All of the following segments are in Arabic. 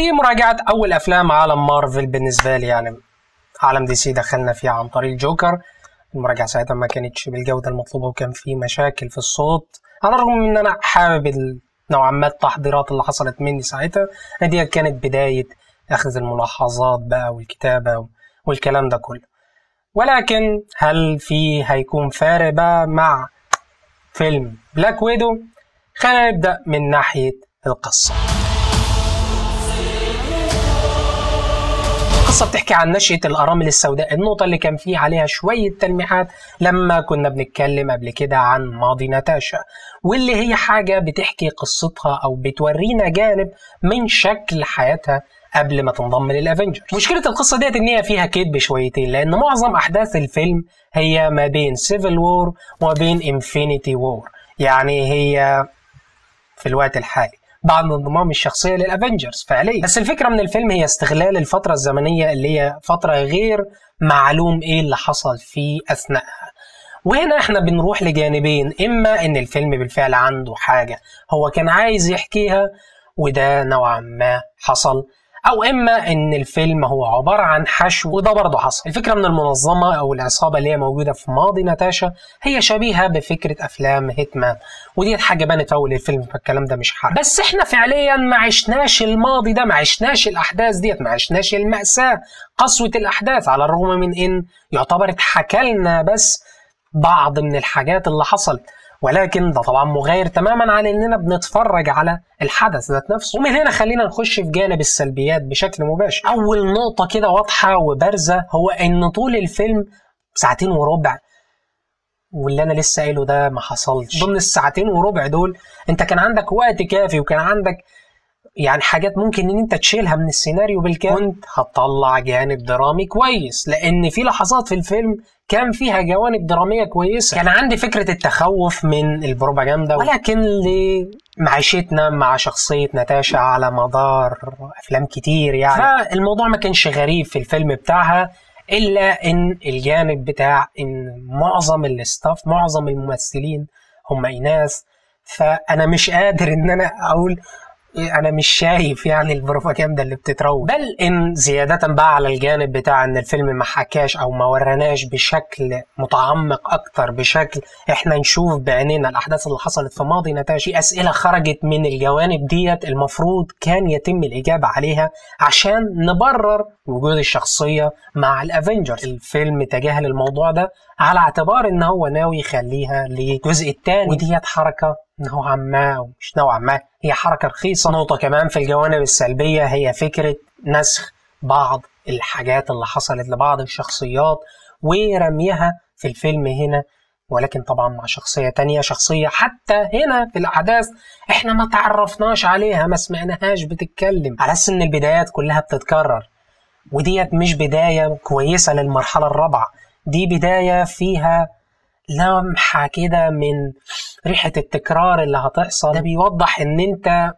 في مراجعة أول أفلام عالم مارفل بالنسبة لي، يعني عالم دي سي دخلنا فيه عن طريق جوكر. المراجعة ساعتها ما كانتش بالجودة المطلوبة وكان في مشاكل في الصوت، على الرغم من إن أنا حابب نوعا ما التحضيرات اللي حصلت مني ساعتها. دي كانت بداية أخذ الملاحظات بقى والكتابة والكلام ده كله. ولكن هل هيكون فارق بقى مع فيلم بلاك ويدو؟ خلينا نبدأ من ناحية القصة. القصة بتحكي عن نشأة الأرامل السوداء، النقطة اللي كان فيه عليها شوية تلميحات لما كنا بنتكلم قبل كده عن ماضي ناتاشا، واللي هي حاجة بتحكي قصتها أو بتورينا جانب من شكل حياتها قبل ما تنضم للأفنجر. مشكلة القصة ديت إن هي فيها كذب شويتين، لأن معظم أحداث الفيلم هي ما بين سيفل وور وما بين انفينيتي وور، يعني هي في الوقت الحالي بعد انضمام الشخصية للأفنجرز فعليا. بس الفكرة من الفيلم هي استغلال الفترة الزمنية اللي هي فترة غير معلوم ايه اللي حصل فيه أثناءها. وهنا احنا بنروح لجانبين، اما ان الفيلم بالفعل عنده حاجة هو كان عايز يحكيها وده نوعا ما حصل، او اما ان الفيلم هو عبارة عن حشو وده برضه حصل. الفكرة من المنظمة او العصابة اللي هي موجودة في ماضي ناتاشا هي شبيهة بفكرة افلام هيتمان، ودي حاجة بانت في اول الفيلم، فالكلام ده مش حرق. بس احنا فعليا ما عشناش الماضي ده، ما عشناش الاحداث ديت، ما عشناش المأساة، قسوة الاحداث، على الرغم من ان يعتبر اتحكى لنا بس بعض من الحاجات اللي حصلت، ولكن ده طبعا مغاير تماما عن اننا بنتفرج على الحدث ذات نفسه. ومن هنا خلينا نخش في جانب السلبيات بشكل مباشر. اول نقطة كده واضحة وبارزة هو ان طول الفيلم 2.25 ساعة، واللي انا لسه قايله ده ما حصلش. ضمن 2.25 ساعة دول انت كان عندك وقت كافي وكان عندك يعني حاجات ممكن ان انت تشيلها من السيناريو بالكامل، كنت هتطلع جانب درامي كويس، لان في لحظات في الفيلم كان فيها جوانب درامية كويسة. كان عندي فكرة التخوف من البروباجندا، ولكن لمعيشتنا مع شخصية ناتاشا على مدار افلام كتير يعني، فالموضوع ما كانش غريب في الفيلم بتاعها، الا ان الجانب بتاع ان معظم الاستاف معظم الممثلين هم اناث. فانا مش قادر ان انا اقول انا مش شايف يعني البروباجندا اللي بتتروج، بل ان زيادة بقى على الجانب بتاع ان الفيلم ما حكاش او ما وراناش بشكل متعمق اكتر، بشكل احنا نشوف بعينينا الاحداث اللي حصلت في ماضي ناتاشا. اسئلة خرجت من الجوانب ديت المفروض كان يتم الاجابة عليها عشان نبرر وجود الشخصية مع الافنجرز. الفيلم تجاهل الموضوع ده على اعتبار ان هو ناوي يخليها للجزء الثاني، وديت حركة نوعا ما او مش نوعا ما، هي حركة رخيصة. نقطة كمان في الجوانب السلبية هي فكرة نسخ بعض الحاجات اللي حصلت لبعض الشخصيات ورميها في الفيلم هنا، ولكن طبعا مع شخصية تانية، شخصية حتى هنا في الأحداث احنا ما تعرفناش عليها، ما سمعناهاش بتتكلم، على أساس إن البدايات كلها بتتكرر. وديت مش بداية كويسة للمرحلة الرابعة، دي بداية فيها لمحة كده من ريحة التكرار اللي هتحصل. ده بيوضح ان انت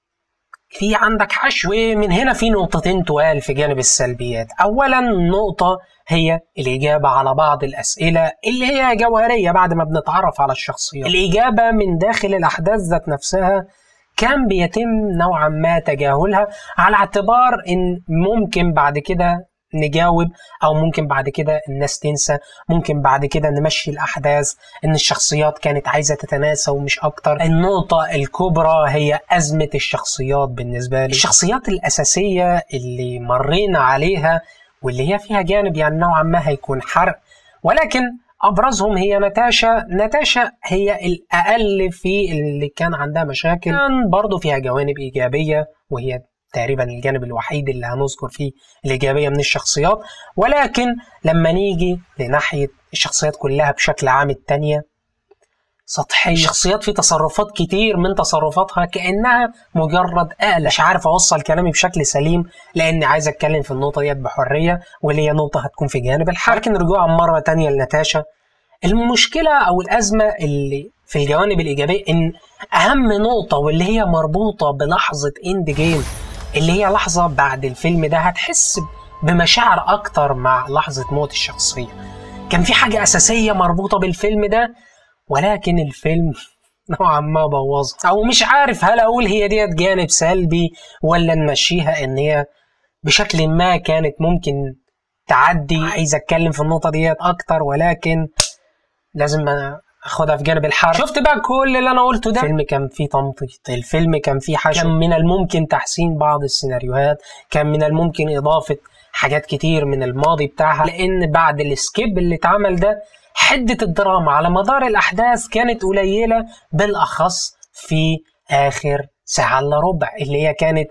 في عندك حشو. ومن هنا في نقطتين تقال في جانب السلبيات. اولا نقطة هي الإجابة على بعض الأسئلة اللي هي جوهرية بعد ما بنتعرف على الشخصيات. الإجابة من داخل الأحداث ذات نفسها كان بيتم نوعا ما تجاهلها، على اعتبار ان ممكن بعد كده نجاوب، او ممكن بعد كده الناس تنسى، ممكن بعد كده نمشي الاحداث ان الشخصيات كانت عايزة تتناسى ومش اكتر. النقطة الكبرى هي ازمة الشخصيات بالنسبة لي، الشخصيات الاساسية اللي مرينا عليها واللي هي فيها جانب يعني نوعا ما هيكون حرق، ولكن ابرزهم هي ناتاشا. ناتاشا هي الاقل في اللي كان عندها مشاكل، كان برضو فيها جوانب ايجابية، وهي تقريبا الجانب الوحيد اللي هنذكر فيه الإيجابية من الشخصيات. ولكن لما نيجي لناحية الشخصيات كلها بشكل عام التانية سطحية. الشخصيات في تصرفات كتير من تصرفاتها كأنها مجرد آلة. مش عارف أوصل كلامي بشكل سليم لأني عايز أتكلم في النقطة دي بحرية، واللي هي نقطة هتكون في جانب الحرق. لكن رجوعا مرة تانية لناتاشا، المشكلة أو الأزمة اللي في الجوانب الإيجابية إن أهم نقطة واللي هي مربوطة بلحظة إند جيم، اللي هي لحظة بعد الفيلم ده هتحس بمشاعر أكتر مع لحظة موت الشخصية. كان في حاجة أساسية مربوطة بالفيلم ده، ولكن الفيلم نوعا ما بوظها، او مش عارف هل اقول هي ديت جانب سلبي ولا نمشيها ان هي بشكل ما كانت ممكن تعدي. عايز اتكلم في النقطة ديت اكتر ولكن لازم اخدها في جانب الحرب. شفت بقى كل اللي انا قلته ده؟ الفيلم كان فيه تمطيط، الفيلم كان فيه حشو، كان من الممكن تحسين بعض السيناريوهات، كان من الممكن اضافة حاجات كتير من الماضي بتاعها، لان بعد السكيب اللي اتعمل ده حدة الدراما على مدار الاحداث كانت قليلة، بالاخص في اخر ساعة الا ربع اللي هي كانت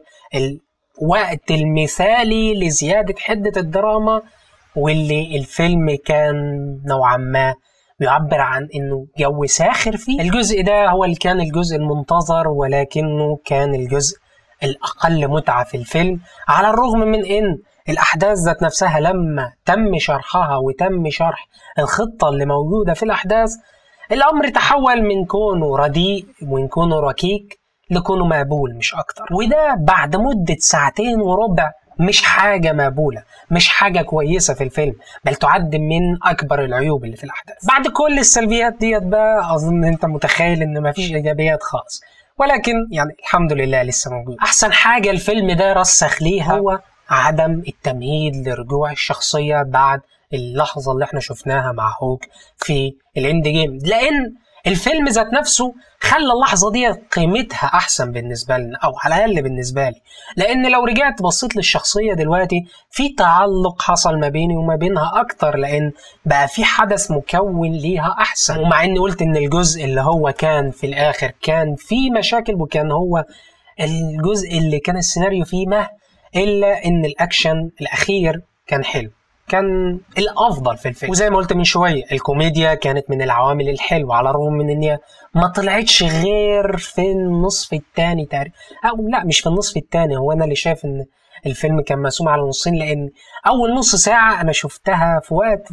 الوقت المثالي لزيادة حدة الدراما، واللي الفيلم كان نوعا ما بيعبر عن انه جو ساخر فيه. الجزء ده هو اللي كان الجزء المنتظر، ولكنه كان الجزء الاقل متعة في الفيلم، على الرغم من ان الاحداث ذات نفسها لما تم شرحها وتم شرح الخطة اللي موجودة في الاحداث، الامر تحول من كونه رديء ومن كونه ركيك لكونه مقبول مش اكتر، وده بعد مدة 2.25 ساعة. مش حاجة مقبولة، مش حاجة كويسة في الفيلم، بل تعد من أكبر العيوب اللي في الأحداث. بعد كل السلبيات ديت بقى أظن أنت متخيل إن مفيش إيجابيات خالص، ولكن يعني الحمد لله لسه موجود. أحسن حاجة الفيلم ده رسخ ليها هو عدم التمهيد لرجوع الشخصية بعد اللحظة اللي احنا شفناها مع هوك في الاند جيم، لأن الفيلم ذات نفسه خلى اللحظة دي قيمتها أحسن بالنسبة لنا، أو على الأقل بالنسبة لي، لأن لو رجعت بصيت للشخصية دلوقتي في تعلق حصل ما بيني وما بينها أكتر، لأن بقى في حدث مكون ليها أحسن. ومع إني قلت إن الجزء اللي هو كان في الآخر كان فيه مشاكل، وكان هو الجزء اللي كان السيناريو فيه إلا إن الأكشن الأخير كان حلو، كان الافضل في الفيلم. وزي ما قلت من شويه الكوميديا كانت من العوامل الحلوه، على الرغم من ان هي ما طلعتش غير في النصف الثاني تقريبا، او لا مش في النصف الثاني، هو انا اللي شايف ان الفيلم كان مقسوم على نصين، لان اول نص ساعه انا شفتها في وقت،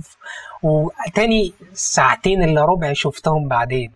وتاني 2.25 ساعة شفتهم بعدين.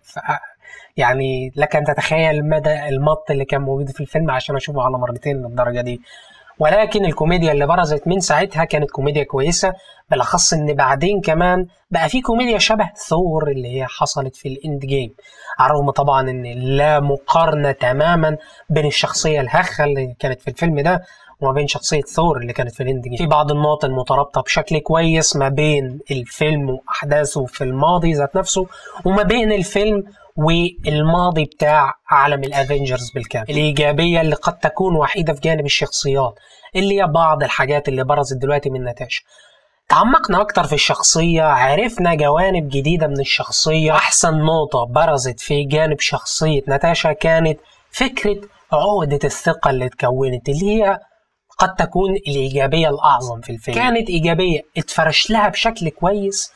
يعني لك ان تتخيل مدى المط اللي كان موجود في الفيلم عشان اشوفه على مرتين للدرجه دي. ولكن الكوميديا اللي برزت من ساعتها كانت كوميديا كويسة، بالأخص إن بعدين كمان بقى في كوميديا شبه ثور اللي هي حصلت في الإند جيم، على الرغم طبعا إن لا مقارنة تماما بين الشخصية الهخة اللي كانت في الفيلم ده وما بين شخصية ثور اللي كانت في الإند جيم. في بعض النقط المترابطة بشكل كويس ما بين الفيلم وأحداثه في الماضي ذات نفسه، وما بين الفيلم والماضي بتاع عالم الافنجرز بالكامل. الإيجابية اللي قد تكون وحيدة في جانب الشخصيات، اللي هي بعض الحاجات اللي برزت دلوقتي من ناتاشا. تعمقنا أكتر في الشخصية، عرفنا جوانب جديدة من الشخصية. أحسن نقطة برزت في جانب شخصية ناتاشا كانت فكرة عقدة الثقة اللي اتكونت، اللي هي قد تكون الإيجابية الأعظم في الفيلم. كانت إيجابية اتفرش لها بشكل كويس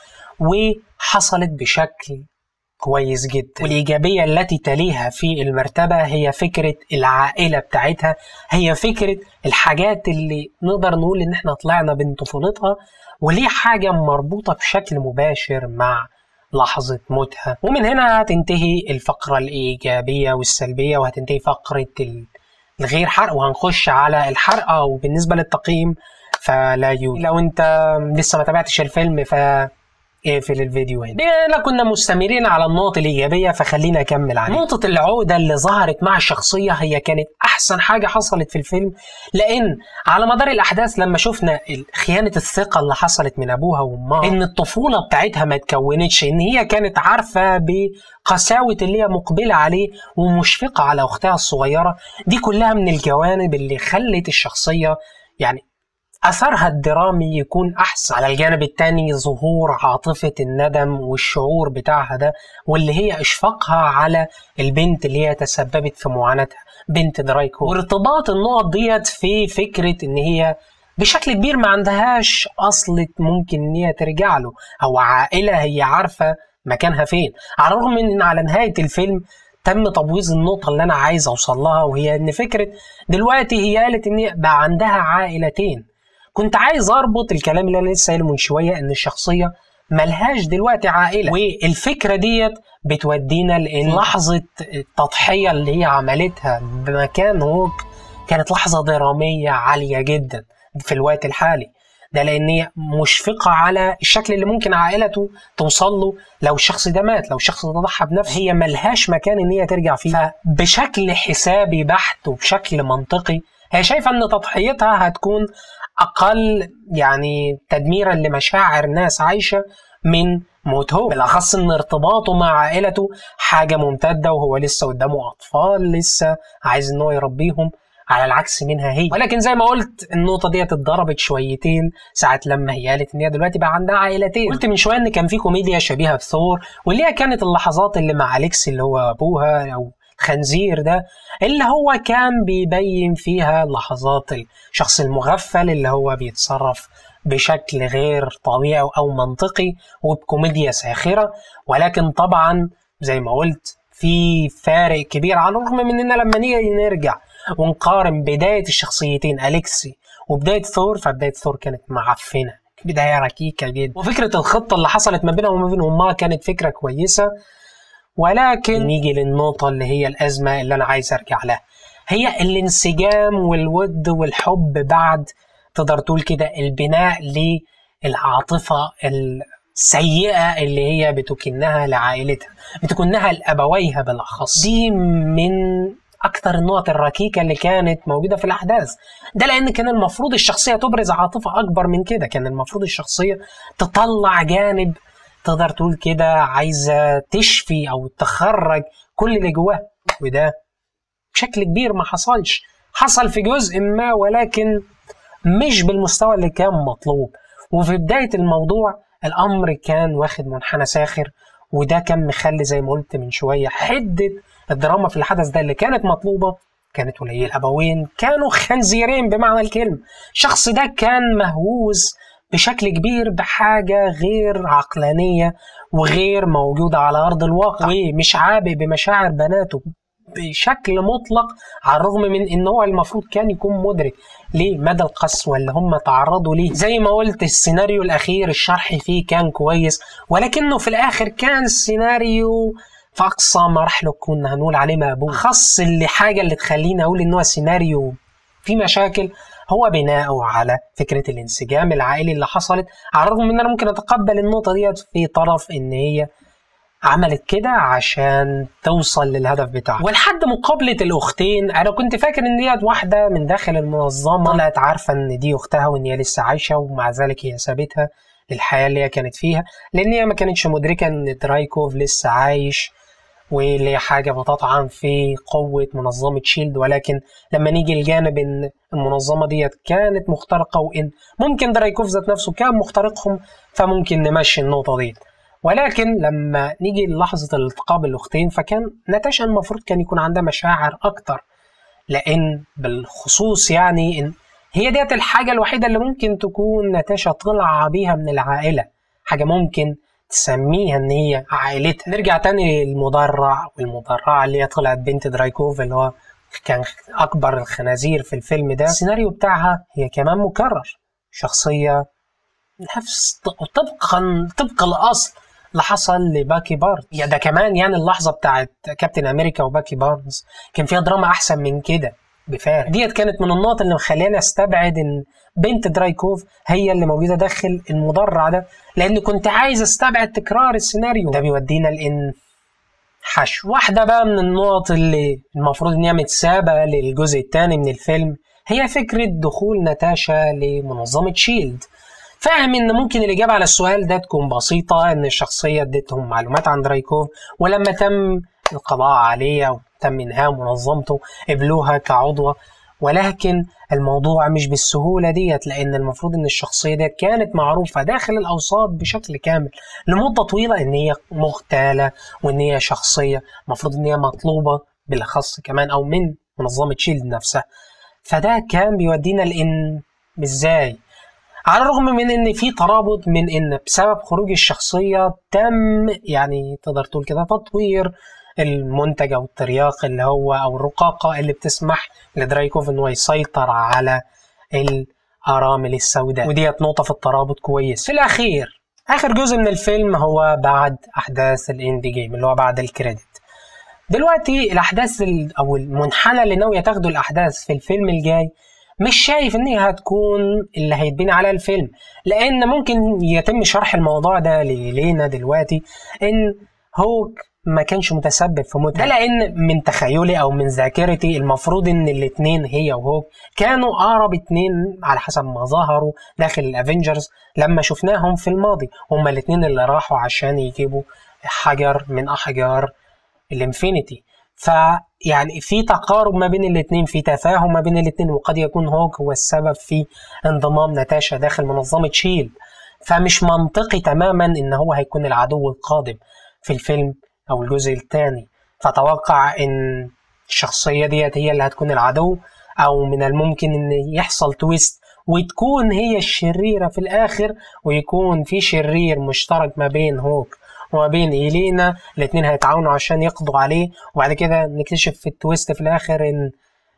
وحصلت بشكل كويس جدا. والإيجابية التي تليها في المرتبة هي فكرة العائلة بتاعتها، هي فكرة الحاجات اللي نقدر نقول إن احنا طلعنا بين طفولتها، وليه حاجة مربوطة بشكل مباشر مع لحظة موتها. ومن هنا هتنتهي الفقرة الإيجابية والسلبية، وهتنتهي فقرة الغير حرق، وهنخش على الحرق. وبالنسبة للتقييم فلا يوجد. لو انت لسه ما تابعتش الفيلم اقفل الفيديو هنا. لا كنا مستمرين على النقط الإيجابية، فخلينا أكمل عليها. نقطة العقدة اللي ظهرت مع الشخصية هي كانت أحسن حاجة حصلت في الفيلم، لأن على مدار الأحداث لما شفنا خيانة الثقة اللي حصلت من أبوها وأمها، إن الطفولة بتاعتها ما تكونتش، إن هي كانت عارفة بقساوة اللي هي مقبلة عليه ومشفقة على أختها الصغيرة، دي كلها من الجوانب اللي خلت الشخصية يعني أثرها الدرامي يكون أحسن. على الجانب الثاني ظهور عاطفة الندم والشعور بتاعها ده، واللي هي إشفاقها على البنت اللي هي تسببت في معاناتها، بنت درايكو، وارتباط النقط ديت في فكرة إن هي بشكل كبير ما عندهاش أصل ممكن إن هي ترجع له، أو عائلة هي عارفة مكانها فين. على الرغم من إن على نهاية الفيلم تم تبويظ النقطة اللي أنا عايز أوصل لها، وهي إن فكرة دلوقتي هي قالت إن بقى عندها عائلتين. كنت عايز اربط الكلام اللي انا لسه قايله من شويه، ان الشخصيه ملهاش دلوقتي عائله، والفكره ديت بتودينا لان لحظه التضحيه اللي هي عملتها بمكان هوك كانت لحظه دراميه عاليه جدا في الوقت الحالي. ده لان هي مشفقه على الشكل اللي ممكن عائلته توصل له لو الشخص ده مات، لو الشخص ده ضحى بنفسه، هي ملهاش مكان ان هي ترجع فيه. فبشكل حسابي بحت وبشكل منطقي هي شايفه ان تضحيتها هتكون اقل يعني تدميرا لمشاعر ناس عايشه من موت هو، بالاخص ان ارتباطه مع عائلته حاجه ممتده وهو لسه قدامه اطفال لسه عايز ان هو يربيهم على العكس منها هي. ولكن زي ما قلت النقطه دي اتضربت شويتين ساعه لما هي قالت ان هي دلوقتي بقى عندها عائلتين. قلت من شويه ان كان في كوميديا شبيهه بثور، واللي هي كانت اللحظات اللي مع اليكس اللي هو ابوها او الخنزير ده، اللي هو كان بيبين فيها لحظات الشخص المغفل اللي هو بيتصرف بشكل غير طبيعي أو منطقي وبكوميديا ساخرة. ولكن طبعا زي ما قلت في فارق كبير، على الرغم من إننا لما نيجي نرجع ونقارن بداية الشخصيتين أليكسي وبداية ثور، فبداية ثور كانت معفنة، بداية ركيكة جدا، وفكرة الخطة اللي حصلت ما بينها وما بين أمها كانت فكرة كويسة. ولكن نيجي للنقطة اللي هي الأزمة اللي أنا عايز أرجع لها، هي الانسجام والود والحب بعد تقدر تقول كده البناء للعاطفة السيئة اللي هي بتكنها لعائلتها، بتكنها لأبويها بالأخص. دي من أكتر النقط الركيكة اللي كانت موجودة في الأحداث ده، لأن كان المفروض الشخصية تبرز عاطفة أكبر من كده، كان المفروض الشخصية تطلع جانب تقدر تقول كده عايزة تشفي أو تخرج كل اللي جواها، وده بشكل كبير ما حصلش. حصل في جزء ما ولكن مش بالمستوى اللي كان مطلوب. وفي بداية الموضوع الأمر كان واخد منحنى ساخر، وده كان مخلي زي ما قلت من شوية حدة الدراما في الحدث ده اللي كانت مطلوبة كانت قليلة. الأبوين كانوا خنزيرين بمعنى الكلمة، الشخص ده كان مهووس بشكل كبير بحاجة غير عقلانية وغير موجودة على أرض الواقع، ومش عابئ بمشاعر بناته بشكل مطلق، على الرغم من ان هو المفروض كان يكون مدرك لمدى القسوة اللي هم تعرضوا ليه. زي ما قلت السيناريو الاخير الشرح فيه كان كويس، ولكنه في الاخر كان سيناريو في اقصى مراحله كنا هنقول عليه مقبول. خاص اللي حاجة اللي تخليني اقول ان هو سيناريو فيه مشاكل هو بناؤه على فكرة الانسجام العائلي اللي حصلت، على الرغم من ان انا ممكن اتقبل النقطة ديت في طرف ان هي عملت كده عشان توصل للهدف بتاعها. ولحد مقابلة الأختين أنا كنت فاكر إن ديت واحدة من داخل المنظمة طلعت عارفة إن دي أختها وإن هي لسه عايشة، ومع ذلك هي سابتها للحياة اللي هي كانت فيها، لأن هي ما كانتش مدركة إن درايكوف لسه عايش، واللي هي حاجة بتطعن في قوة منظمة شيلد. ولكن لما نيجي الجانب إن المنظمة ديت كانت مخترقة وإن ممكن درايكوف ذات نفسه كان مخترقهم، فممكن نمشي النقطة ديت. ولكن لما نيجي للحظة الالتقاء بالأختين فكان ناتاشا المفروض كان يكون عندها مشاعر أكتر، لأن بالخصوص يعني إن هي ديت الحاجة الوحيدة اللي ممكن تكون ناتاشا طلع بيها من العائلة، حاجة ممكن تسميها إن هي عائلتها. نرجع تاني للمدرع، والمدرعة اللي هي طلعت بنت درايكوف اللي هو كان أكبر الخنازير في الفيلم ده. السيناريو بتاعها هي كمان مكرر، شخصية نفس طبق الأصل اللي حصل لباكي بارنز. يا ده كمان يعني اللحظة بتاعت كابتن أمريكا وباكي بارنز كان فيها دراما أحسن من كده بفارق. ديت كانت من النقط اللي مخليني أستبعد إن بنت درايكوف هي اللي موجودة داخل المدرع ده، لأن كنت عايز أستبعد تكرار السيناريو ده. بيودينا لإن حشو واحدة بقى من النقط اللي المفروض إن هي متسابة للجزء الثاني من الفيلم، هي فكرة دخول ناتاشا لمنظمة شيلد. فاهم ان ممكن الاجابه على السؤال ده تكون بسيطه، ان الشخصيه ادتهم معلومات عن درايكوف ولما تم القضاء عليه او تم انهاء منظمته قبلوها كعضوه. ولكن الموضوع مش بالسهوله ديت، لان المفروض ان الشخصيه دي كانت معروفه داخل الاوساط بشكل كامل لمده طويله ان هي مغتاله، وان هي شخصيه المفروض ان هي مطلوبه بالاخص كمان او من منظمه شيلد نفسها. فده كان بيودينا لان ازاي على الرغم من ان في ترابط من ان بسبب خروج الشخصية تم يعني تقدر تقول كده تطوير المنتج او الترياق اللي هو او الرقاقة اللي بتسمح لدرايكوف انه يسيطر على الارامل السوداء، وديت نقطة في الترابط كويس. في الاخير اخر جزء من الفيلم هو بعد احداث الاند جيم اللي هو بعد الكريدت. دلوقتي الاحداث او المنحنى اللي ناوية تاخده الاحداث في الفيلم الجاي مش شايف ان هي هتكون اللي هيتبني عليها الفيلم، لان ممكن يتم شرح الموضوع ده لينا دلوقتي ان هوك ما كانش متسبب في موتها. ده لان من تخيلي او من ذاكرتي المفروض ان الاتنين هي وهوك كانوا اقرب اتنين على حسب ما ظهروا داخل الافينجرز لما شفناهم في الماضي. هما الاتنين اللي راحوا عشان يجيبوا حجر من احجار الانفينيتي. فيعني في تقارب ما بين الاتنين، في تفاهم ما بين الاتنين، وقد يكون هوك هو السبب في انضمام ناتاشا داخل منظمة شيلد. فمش منطقي تماما ان هو هيكون العدو القادم في الفيلم او الجزء الثاني. فتوقع ان الشخصية ديت هي اللي هتكون العدو، او من الممكن ان يحصل تويست وتكون هي الشريرة في الاخر، ويكون في شرير مشترك ما بين هوك وما بين إيلينا، الاتنين هيتعاونوا عشان يقضوا عليه، وبعد كده نكتشف في التويست في الآخر إن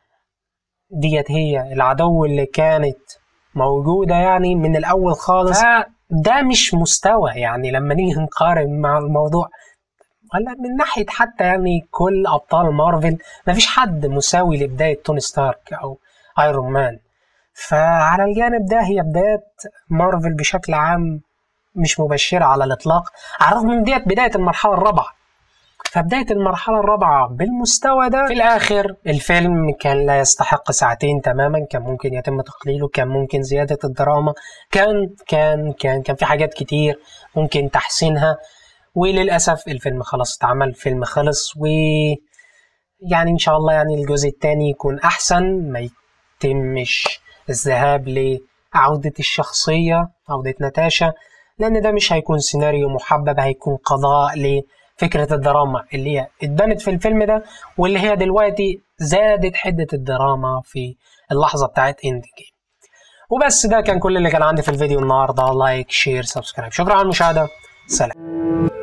ديت هي العدو اللي كانت موجودة يعني من الأول خالص. فده مش مستوى يعني لما نيجي نقارن مع الموضوع، ولا من ناحية حتى يعني كل أبطال مارفل مفيش حد مساوي لبداية توني ستارك أو ايرون مان. فعلى الجانب ده هي بداية مارفل بشكل عام مش مبشرة على الإطلاق، على الرغم من ديت بداية المرحلة الرابعة. فبداية المرحلة الرابعة بالمستوى ده، في الآخر الفيلم كان لا يستحق ساعتين تماما، كان ممكن يتم تقليله، كان ممكن زيادة الدراما، كان في حاجات كتير ممكن تحسينها. وللأسف الفيلم خلاص اتعمل، فيلم خلص، ويعني إن شاء الله يعني الجزء التاني يكون أحسن، ما يتمش الذهاب لعودة الشخصية، عودة ناتاشا، لأن ده مش هيكون سيناريو محبب، هيكون قضاء لفكرة الدراما اللي هي اتبنت في الفيلم ده، واللي هي دلوقتي زادت حدة الدراما في اللحظة بتاعت اند جيم. وبس ده كان كل اللي كان عندي في الفيديو النهاردة. لايك، شير، سبسكرايب. شكرا على المشاهدة. سلام.